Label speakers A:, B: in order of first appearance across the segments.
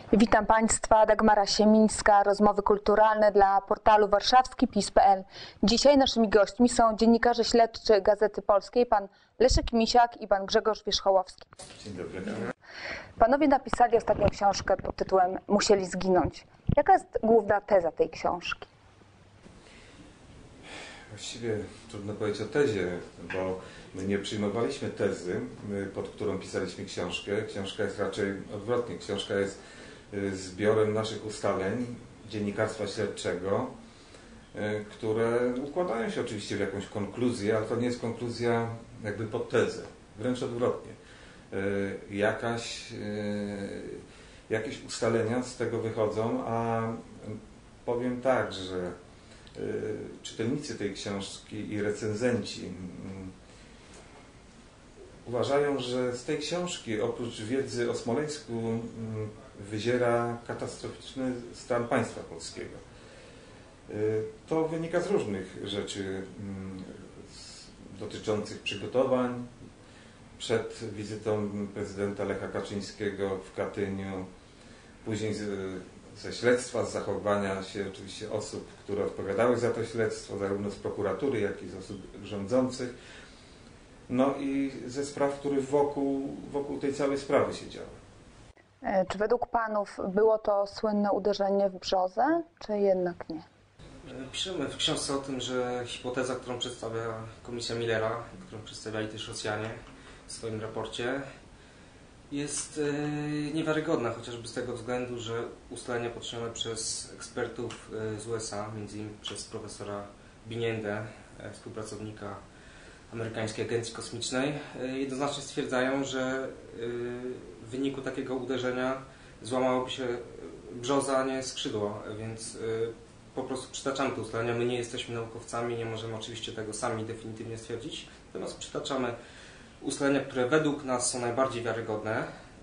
A: Witam Państwa, Dagmara Siemińska, rozmowy kulturalne dla portalu warszawski.pis.pl. Dzisiaj naszymi gośćmi są dziennikarze śledczy Gazety Polskiej, pan Leszek Misiak i pan Grzegorz Wierzchołowski.
B: Dzień dobry.
A: Panowie napisali ostatnio książkę pod tytułem Musieli zginąć. Jaka jest główna teza tej książki?
B: Właściwie trudno powiedzieć o tezie, bo my nie przyjmowaliśmy tezy, pod którą pisaliśmy książkę. Książka jest raczej odwrotnie. Książka jest zbiorem naszych ustaleń dziennikarstwa śledczego, które układają się oczywiście w jakąś konkluzję, ale to nie jest konkluzja jakby pod tezę. Wręcz odwrotnie. Jakieś ustalenia z tego wychodzą, a powiem tak, że czytelnicy tej książki i recenzenci uważają, że z tej książki oprócz wiedzy o Smoleńsku wyziera katastroficzny stan państwa polskiego. To wynika z różnych rzeczy dotyczących przygotowań przed wizytą prezydenta Lecha Kaczyńskiego w Katyniu, później ze śledztwa, z zachowania się oczywiście osób, które odpowiadały za to śledztwo, zarówno z prokuratury, jak i z osób rządzących, no i ze spraw, które wokół tej całej sprawy się działy.
A: Czy według panów było to słynne uderzenie w brzozę, czy jednak nie?
C: Piszemy w książce o tym, że hipoteza, którą przedstawia Komisja Millera, którą przedstawiali też Rosjanie w swoim raporcie, jest niewiarygodna, chociażby z tego względu, że ustalenia poczynione przez ekspertów z USA, między innymi przez profesora Biniendę, współpracownika amerykańskiej agencji kosmicznej, jednoznacznie stwierdzają, że w wyniku takiego uderzenia złamałoby się brzoza, a nie skrzydło, więc po prostu przytaczamy te ustalenia. My nie jesteśmy naukowcami, nie możemy oczywiście tego sami definitywnie stwierdzić, natomiast przytaczamy ustalenia, które według nas są najbardziej wiarygodne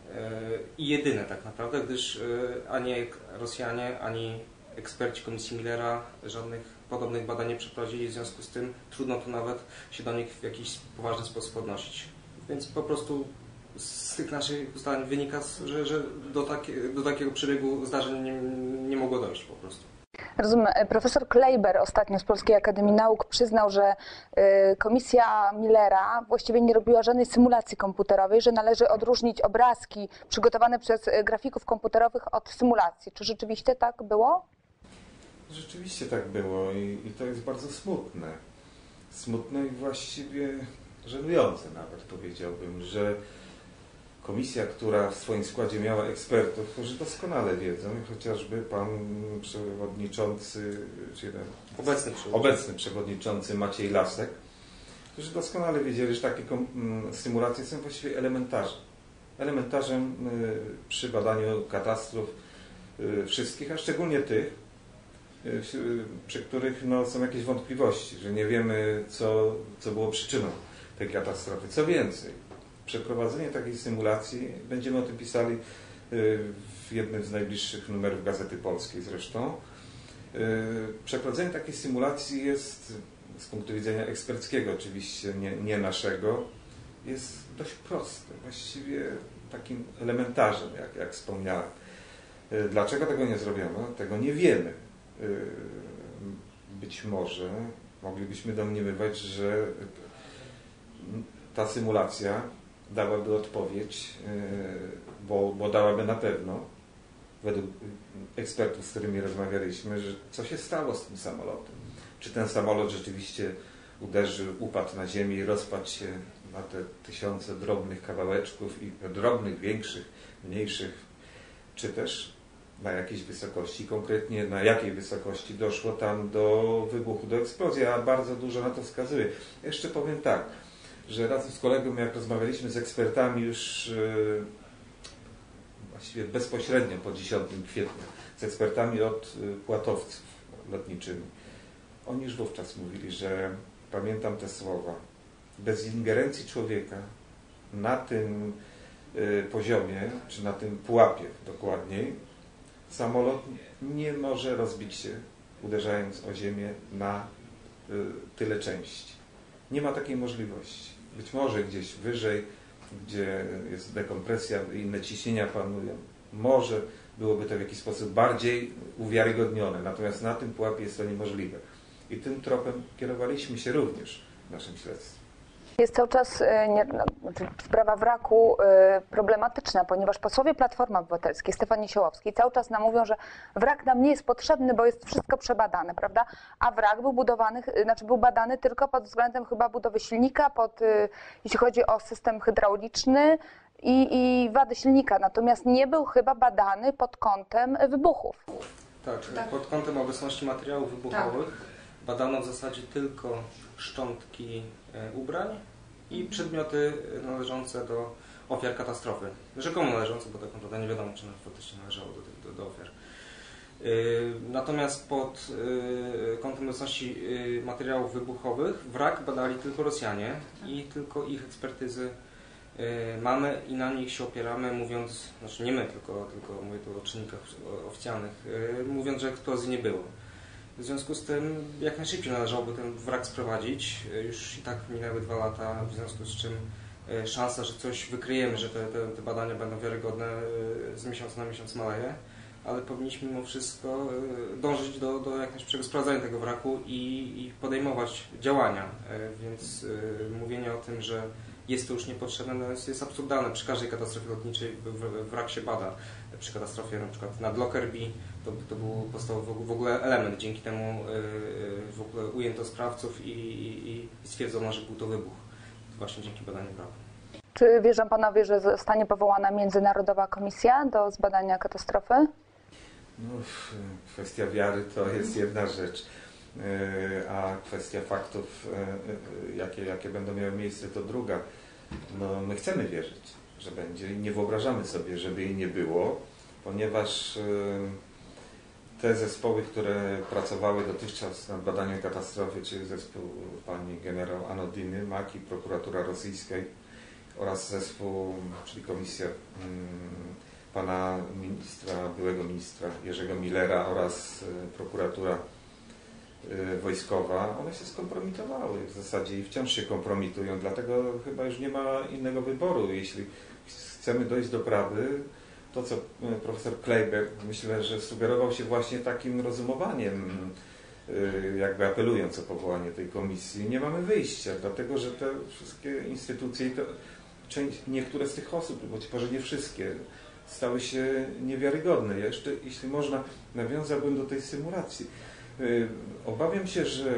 C: i jedyne tak naprawdę, gdyż ani Rosjanie, ani eksperci Komisji Millera żadnych podobnych badań nie przeprowadzili, w związku z tym trudno tu nawet się do nich w jakiś poważny sposób odnosić. Więc po prostu z tych naszych ustaleń wynika, że do takiego przebiegu zdarzeń nie mogło dojść po prostu.
A: Rozumiem. Profesor Kleiber ostatnio z Polskiej Akademii Nauk przyznał, że Komisja Millera właściwie nie robiła żadnej symulacji komputerowej, że należy odróżnić obrazki przygotowane przez grafików komputerowych od symulacji. Czy rzeczywiście tak było?
B: Rzeczywiście tak było i to jest bardzo smutne. Smutne i właściwie żenujące nawet, powiedziałbym, że komisja, która w swoim składzie miała ekspertów, którzy doskonale wiedzą, chociażby pan przewodniczący, czy obecny przewodniczący Maciej Lasek, którzy doskonale wiedzieli, że takie symulacje są właściwie elementarzem przy badaniu katastrof wszystkich, a szczególnie tych, przy których są jakieś wątpliwości, że nie wiemy, co było przyczyną tej katastrofy. Co więcej, przeprowadzenie takiej symulacji, będziemy o tym pisali w jednym z najbliższych numerów Gazety Polskiej zresztą, przeprowadzenie takiej symulacji jest z punktu widzenia eksperckiego oczywiście, nie naszego, jest dość proste, właściwie takim elementarzem, jak wspomniałem. Dlaczego tego nie zrobiono? Tego nie wiemy. Być może moglibyśmy domniemywać, że ta symulacja dałaby odpowiedź, bo dałaby na pewno, według ekspertów, z którymi rozmawialiśmy, że co się stało z tym samolotem. Czy ten samolot rzeczywiście uderzył, upadł na ziemię i rozpadł się na te tysiące drobnych kawałeczków, i drobnych, większych, mniejszych, czy też na jakiejś wysokości, konkretnie na jakiej wysokości doszło tam do wybuchu, do eksplozji, a bardzo dużo na to wskazuje. Jeszcze powiem tak, że razem z kolegą, jak rozmawialiśmy z ekspertami już właściwie bezpośrednio po 10 kwietnia, z ekspertami od płatowców lotniczymi, oni już wówczas mówili, że pamiętam te słowa, bez ingerencji człowieka na tym poziomie, czy na tym pułapie dokładniej, samolot nie może rozbić się, uderzając o ziemię na tyle części. Nie ma takiej możliwości. Być może gdzieś wyżej, gdzie jest dekompresja i inne ciśnienia panują, może byłoby to w jakiś sposób bardziej uwiarygodnione. Natomiast na tym pułapie jest to niemożliwe. I tym tropem kierowaliśmy się również w naszym śledztwie.
A: Jest cały czas sprawa wraku problematyczna, ponieważ posłowie Platformy Obywatelskiej, Stefan Niesiołowski, cały czas nam mówią, że wrak nam nie jest potrzebny, bo jest wszystko przebadane, prawda? A wrak był badany tylko pod względem chyba budowy silnika, jeśli chodzi o system hydrauliczny i wady silnika, natomiast nie był chyba badany pod kątem wybuchów.
C: Tak, pod kątem obecności materiałów wybuchowych badano w zasadzie tylko szczątki ubrań i przedmioty należące do ofiar katastrofy. Rzekomo należące, bo tak naprawdę nie wiadomo, czy faktycznie należało do ofiar. Natomiast pod kątem obecności materiałów wybuchowych wrak badali tylko Rosjanie i tylko ich ekspertyzy mamy i na nich się opieramy, mówiąc, znaczy nie my, tylko mówię tu o czynnikach oficjalnych, mówiąc, że eksplozji nie było. W związku z tym jak najszybciej należałoby ten wrak sprowadzić. Już i tak minęły 2 lata, w związku z czym szansa, że coś wykryjemy, że te badania będą wiarygodne, z miesiąca na miesiąc maleje, ale powinniśmy mimo wszystko dążyć do jak najszybszego sprawdzania tego wraku i podejmować działania. Więc mówienie o tym, że jest to już niepotrzebne, no jest absurdalne. Przy każdej katastrofie lotniczej wrak się bada. Przy katastrofie na przykład nad Lockerbie to był podstawowy w ogóle element. Dzięki temu w ogóle ujęto sprawców i stwierdzono, że był to wybuch. Właśnie dzięki badaniu wraku.
A: Czy wierzą panowie, że zostanie powołana międzynarodowa komisja do zbadania katastrofy?
B: No, kwestia wiary to jest jedna rzecz, a kwestia faktów, jakie będą miały miejsce, to druga. No, my chcemy wierzyć, że będzie i nie wyobrażamy sobie, żeby jej nie było, ponieważ te zespoły, które pracowały dotychczas nad badaniem katastrofy, czyli zespół pani generał Anodiny, MAK i prokuratura rosyjska oraz zespół, czyli komisja pana byłego ministra Jerzego Millera oraz prokuratura wojskowa, one się skompromitowały w zasadzie i wciąż się kompromitują, dlatego chyba już nie ma innego wyboru. Jeśli chcemy dojść do prawdy, to co profesor Kleiber, myślę, że sugerował się właśnie takim rozumowaniem, jakby apelując o powołanie tej komisji, nie mamy wyjścia, dlatego że te wszystkie instytucje, niektóre z tych osób, być może nie wszystkie, stały się niewiarygodne. Ja jeszcze, jeśli można, nawiązałbym do tej symulacji. Obawiam się, że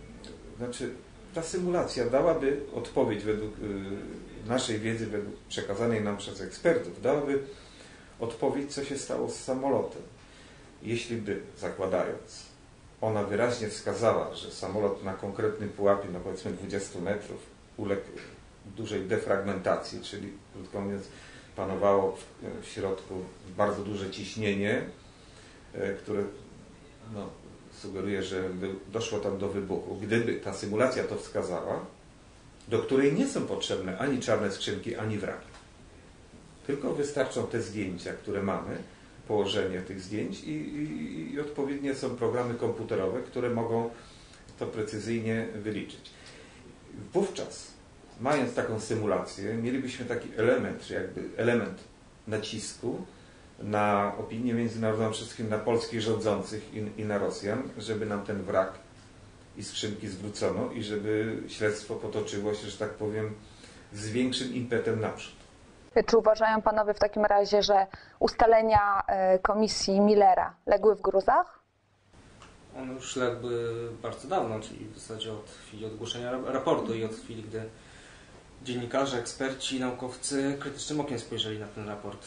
B: ta symulacja dałaby odpowiedź według naszej wiedzy, według przekazanej nam przez ekspertów, dałaby odpowiedź, co się stało z samolotem. Jeśli by, zakładając, ona wyraźnie wskazała, że samolot na konkretnym pułapie, no powiedzmy 20 metrów, uległ dużej defragmentacji, czyli krótko mówiąc, panowało w środku bardzo duże ciśnienie, które sugeruje, że doszło tam do wybuchu. Gdyby ta symulacja to wskazała, do której nie są potrzebne ani czarne skrzynki, ani wraki. Tylko wystarczą te zdjęcia, które mamy, położenie tych zdjęć i odpowiednie są programy komputerowe, które mogą to precyzyjnie wyliczyć. Wówczas, mając taką symulację, mielibyśmy taki element, jakby element nacisku na opinię międzynarodową, przede wszystkim na polskich rządzących i na Rosjan, żeby nam ten wrak i skrzynki zwrócono i żeby śledztwo potoczyło się, że tak powiem, z większym impetem naprzód.
A: Czy uważają panowie w takim razie, że ustalenia komisji Millera legły w gruzach?
C: One już legły bardzo dawno, czyli w zasadzie od chwili ogłoszenia raportu i od chwili, gdy dziennikarze, eksperci, naukowcy krytycznym okiem spojrzeli na ten raport.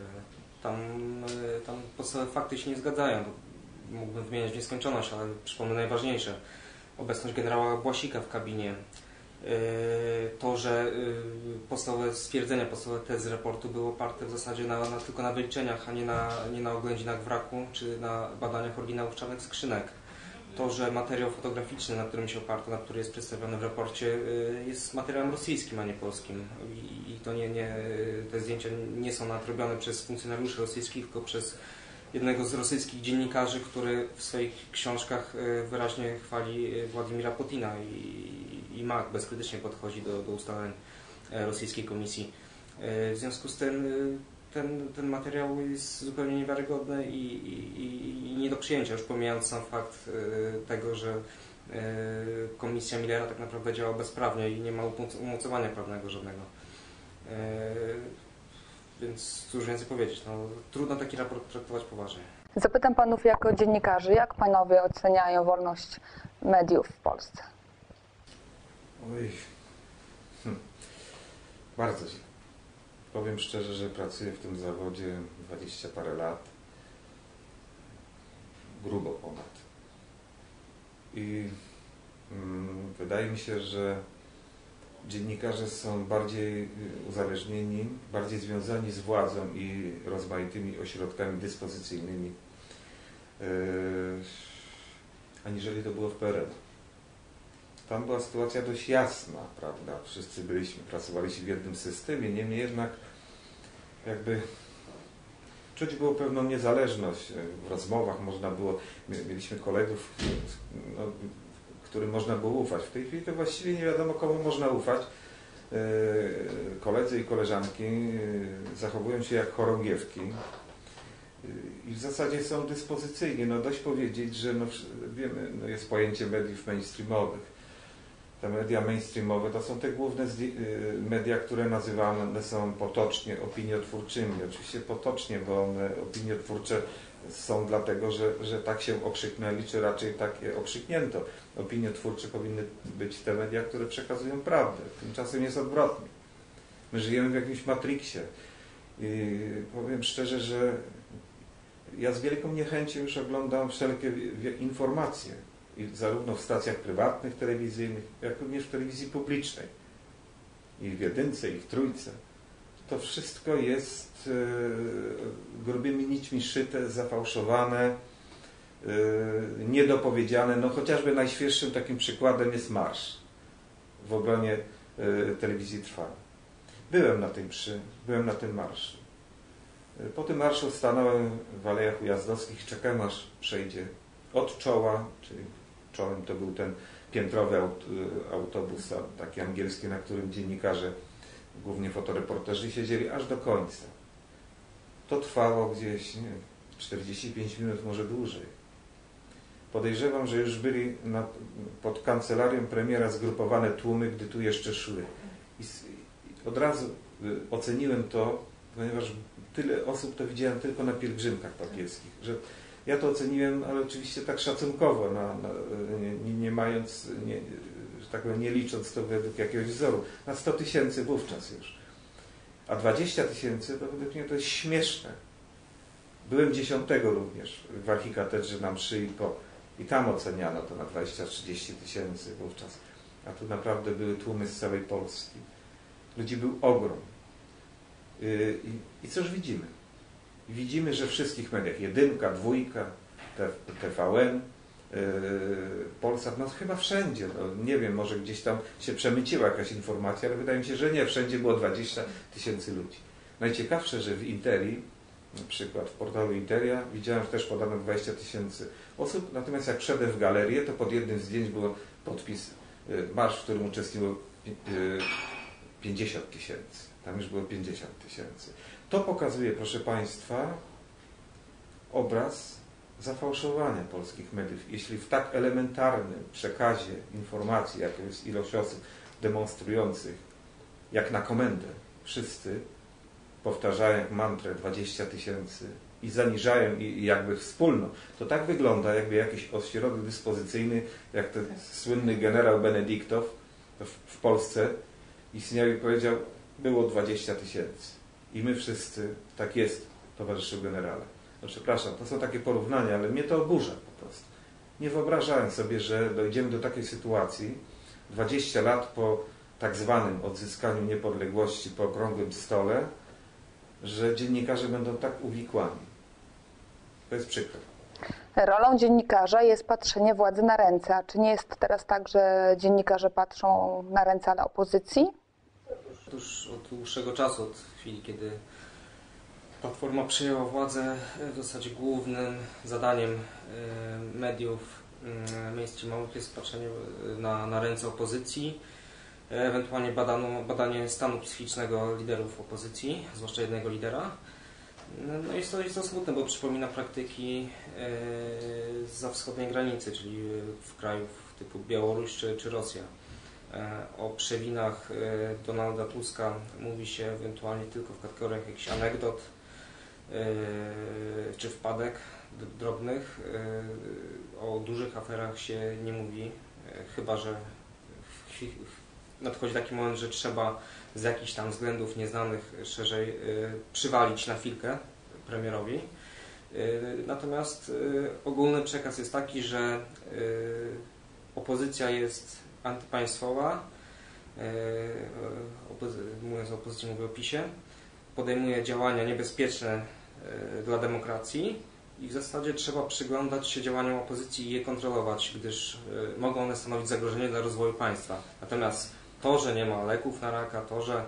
C: Tam podstawowe fakty się nie zgadzają. Mógłbym wymieniać w nieskończoność, ale przypomnę najważniejsze. Obecność generała Błasika w kabinie. To, że podstawowe stwierdzenia, podstawowe tezy raportu były oparte w zasadzie tylko na wyliczeniach, a nie na oględzinach wraku, czy na badaniach oryginałów czarnych skrzynek. To, że materiał fotograficzny, na którym się oparto, na który jest przedstawiony w raporcie, jest materiałem rosyjskim, a nie polskim. I to te zdjęcia nie są nadrobione przez funkcjonariuszy rosyjskich, tylko przez jednego z rosyjskich dziennikarzy, który w swoich książkach wyraźnie chwali Władimira Putina i MAK bezkrytycznie podchodzi do ustaleń rosyjskiej komisji. W związku z tym ten materiał jest zupełnie niewiarygodny i nie do przyjęcia, już pomijając sam fakt tego, że komisja Millera tak naprawdę działa bezprawnie i nie ma umocowania prawnego żadnego. Więc cóż więcej powiedzieć, no, trudno taki raport traktować poważnie.
A: Zapytam panów jako dziennikarzy, jak panowie oceniają wolność mediów w Polsce?
B: Oj, bardzo źle. Powiem szczerze, że pracuję w tym zawodzie 20 parę lat, grubo ponad. I wydaje mi się, że dziennikarze są bardziej uzależnieni, bardziej związani z władzą i rozmaitymi ośrodkami dyspozycyjnymi, aniżeli to było w PRL. Tam była sytuacja dość jasna, prawda? Wszyscy pracowaliśmy w jednym systemie, niemniej jednak jakby czuć było pewną niezależność w rozmowach, można było, mieliśmy kolegów, no, którym można było ufać. W tej chwili to właściwie nie wiadomo, komu można ufać. Koledzy i koleżanki zachowują się jak chorągiewki i w zasadzie są dyspozycyjni. No dość powiedzieć, że no, wiemy, no jest pojęcie mediów mainstreamowych. Te media mainstreamowe to są te główne media, które nazywane są potocznie opiniotwórczymi. Oczywiście potocznie, bo one opiniotwórcze są dlatego, że tak się okrzyknęli, czy raczej tak je okrzyknięto. Opiniotwórcze powinny być te media, które przekazują prawdę. Tymczasem jest odwrotnie. My żyjemy w jakimś matriksie. I powiem szczerze, że ja z wielką niechęcią już oglądam wszelkie informacje. I zarówno w stacjach prywatnych, telewizyjnych, jak również w telewizji publicznej. I w Jedynce, i w Trójce. To wszystko jest grubymi nićmi szyte, zafałszowane, niedopowiedziane. No chociażby najświeższym takim przykładem jest marsz w obronie telewizji Trwam. Byłem na tym marszu. Po tym marszu stanąłem w Alejach Ujazdowskich, czekałem aż przejdzie od czoła, czyli czołem to był ten piętrowy autobus, taki angielski, na którym dziennikarze, głównie fotoreporterzy, siedzieli aż do końca. To trwało gdzieś 45 minut, może dłużej. Podejrzewam, że już byli pod kancelarią premiera zgrupowane tłumy, gdy tu jeszcze szły. I od razu oceniłem to, ponieważ tyle osób to widziałem tylko na pielgrzymkach papieskich, że ja to oceniłem, ale oczywiście tak szacunkowo, nie mając, że tak powiem, nie licząc to według jakiegoś wzoru, na 100 000 wówczas już. A 20 000 to według mnie to jest śmieszne. Byłem 10 również w archikatedrze na mszy i po. I tam oceniano to na 20-30 tysięcy wówczas. A tu naprawdę były tłumy z całej Polski. Ludzi był ogrom. I cóż widzimy? Widzimy, że w wszystkich mediach, Jedynka, Dwójka, TVN, Polsat, no chyba wszędzie, no, nie wiem, może gdzieś tam się przemyciła jakaś informacja, ale wydaje mi się, że nie, wszędzie było 20 000 ludzi. Najciekawsze, że w Interi, na przykład w portalu Interia, widziałem, że też podano 20 000 osób, natomiast jak wszedłem w galerię, to pod jednym zdjęć było podpis marsz, w którym uczestniczyło 50 000. Tam już było 50 000. To pokazuje, proszę Państwa, obraz zafałszowania polskich mediów. Jeśli w tak elementarnym przekazie informacji, jak jest ilość osób demonstrujących, jak na komendę, wszyscy powtarzają jak mantrę 20 000 i zaniżają i jakby wspólno, to tak wygląda, jakby jakiś ośrodek dyspozycyjny, jak ten słynny generał Benedyktow w Polsce istniał i powiedział, było 20 000. I my wszyscy, tak jest, towarzyszu generale. No przepraszam, to są takie porównania, ale mnie to oburza po prostu. Nie wyobrażałem sobie, że dojdziemy do takiej sytuacji 20 lat po tak zwanym odzyskaniu niepodległości, po okrągłym stole, że dziennikarze będą tak uwikłani. To jest przykre.
A: Rolą dziennikarza jest patrzenie władzy na ręce. A czy nie jest teraz tak, że dziennikarze patrzą na ręce ale opozycji?
C: Otóż od dłuższego czasu, od chwili, kiedy Platforma przejęła władzę, w zasadzie głównym zadaniem mediów mainstreamowych jest patrzenie na ręce opozycji, ewentualnie badanie stanu psychicznego liderów opozycji, zwłaszcza jednego lidera. No jest to smutne, bo przypomina praktyki zza wschodniej granicy, czyli w krajów typu Białoruś czy Rosja. O przewinach Donalda Tuska mówi się ewentualnie tylko w kategoriach jakichś anegdot czy wpadek drobnych. O dużych aferach się nie mówi, chyba że nadchodzi taki moment, że trzeba z jakichś tam względów nieznanych szerzej przywalić na chwilkę premierowi. Natomiast ogólny przekaz jest taki, że opozycja jest antypaństwowa, mówiąc o opozycji, mówię o PiS-ie, podejmuje działania niebezpieczne dla demokracji i w zasadzie trzeba przyglądać się działaniom opozycji i je kontrolować, gdyż mogą one stanowić zagrożenie dla rozwoju państwa. Natomiast to, że nie ma leków na raka, to, że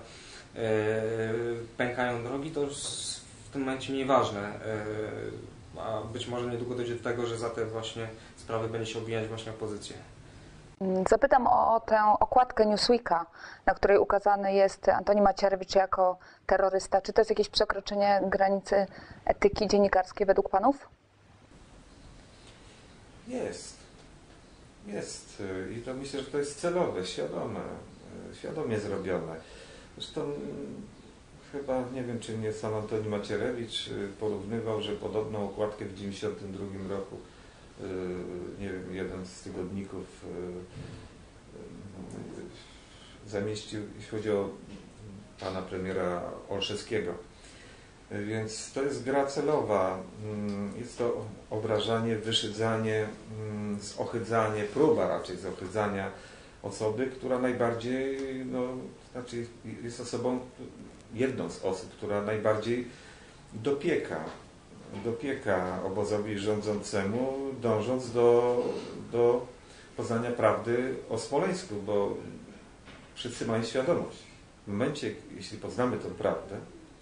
C: pękają drogi, to już w tym momencie mniej ważne. A być może niedługo dojdzie do tego, że za te właśnie sprawy będzie się obwiniać właśnie opozycję.
A: Zapytam o tę okładkę Newsweeka, na której ukazany jest Antoni Macierewicz jako terrorysta. Czy to jest jakieś przekroczenie granicy etyki dziennikarskiej według panów?
B: Jest. I to myślę, że to jest celowe, świadomie zrobione. Zresztą chyba, nie wiem, czy mnie sam Antoni Macierewicz porównywał, że podobną okładkę w 1992 roku nie wiem, jeden z tygodników zamieścił, jeśli chodzi o pana premiera Olszewskiego. Więc to jest gra celowa. Jest to obrażanie, wyszydzanie, zohydzanie, próba raczej zohydzania osoby, która najbardziej, znaczy jest osobą, jedną z osób, która najbardziej dopieka obozowi rządzącemu, dążąc do poznania prawdy o Smoleńsku, bo wszyscy mają świadomość. W momencie, jeśli poznamy tę prawdę,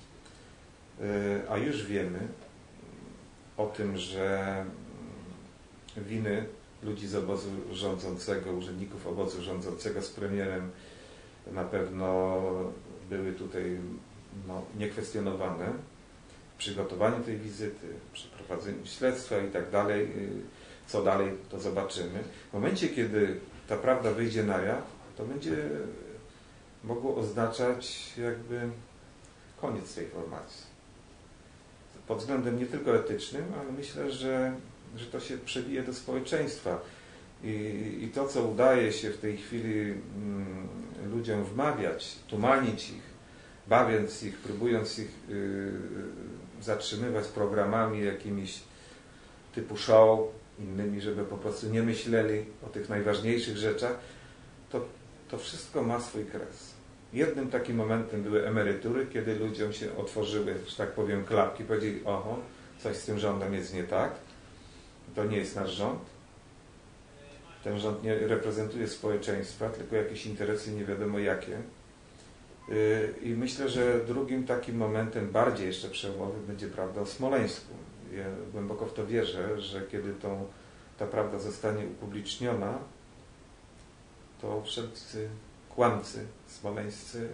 B: a już wiemy o tym, że winy ludzi z obozu rządzącego, urzędników obozu rządzącego z premierem na pewno były tutaj niekwestionowane. Przygotowaniu tej wizyty, przeprowadzeniu śledztwa i tak dalej, co dalej, to zobaczymy. W momencie, kiedy ta prawda wyjdzie na jaw, to będzie mogło oznaczać jakby koniec tej formacji. Pod względem nie tylko etycznym, ale myślę, że to się przebije do społeczeństwa. I to, co udaje się w tej chwili ludziom wmawiać, tłumanić ich, bawiąc ich, próbując ich zatrzymywać programami jakimiś typu show, innymi, żeby po prostu nie myśleli o tych najważniejszych rzeczach, to wszystko ma swój kres. Jednym takim momentem były emerytury, kiedy ludziom się otworzyły, że tak powiem, klapki, powiedzieli, oho, coś z tym rządem jest nie tak, to nie jest nasz rząd, ten rząd nie reprezentuje społeczeństwa, tylko jakieś interesy nie wiadomo jakie. I myślę, że drugim takim momentem, bardziej jeszcze przełomowym, będzie prawda o Smoleńsku. Ja głęboko w to wierzę, że kiedy ta prawda zostanie upubliczniona, to wszelcy kłamcy smoleńscy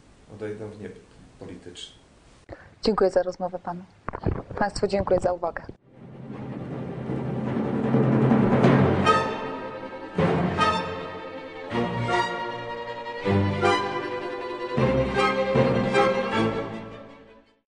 B: odejdą w niebyt polityczny.
A: Dziękuję za rozmowę panu. Państwu dziękuję za uwagę.